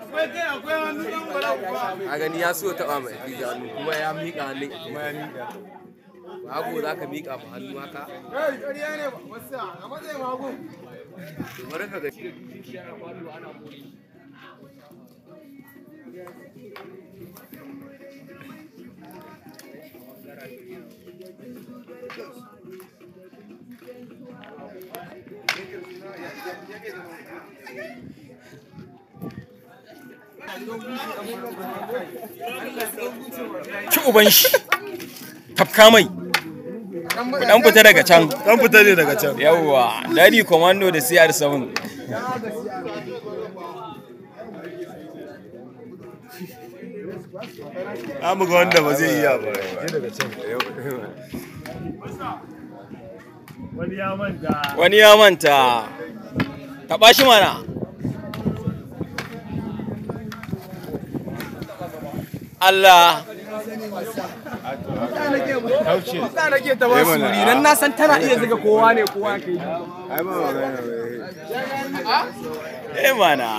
a gani ya so taɓa mai fi hannu kuma ya miƙa hannun kuma ya miƙa babu za ka miƙa ma hannu haka bari ka ga ci uban shi tafka mai dan fita daga can ne daga can yawwa Daddy Commando da CR7 an ga wanda ba zai iya ba wani ya manta taɓa shi mana Allah ta nake ta ba suri dan na san tana iya zuga kowa ne kowa ke yi ai ba magana mana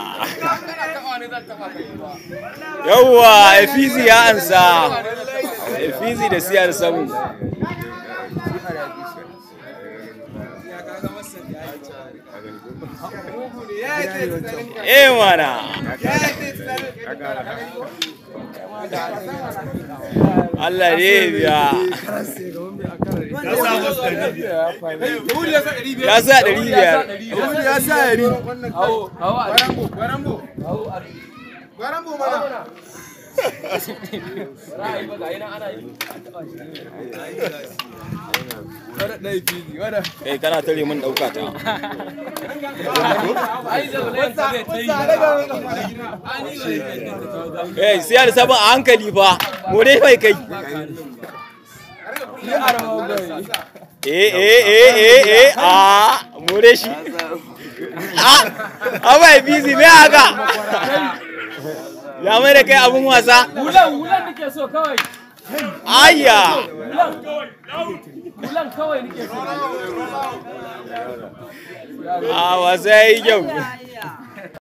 yawwa Efizi ya ansa Efizi da CR7 mana Allah ne biya ya sa 500 ya sa 100 kai kana tare mun dauka ta sai da sabon a hankali fa more mai kai a more shi a bai busy me haka ya mai da kai abun wasa hulan nake so kawai ayya hulan kawai nake so a wasa yayi kyau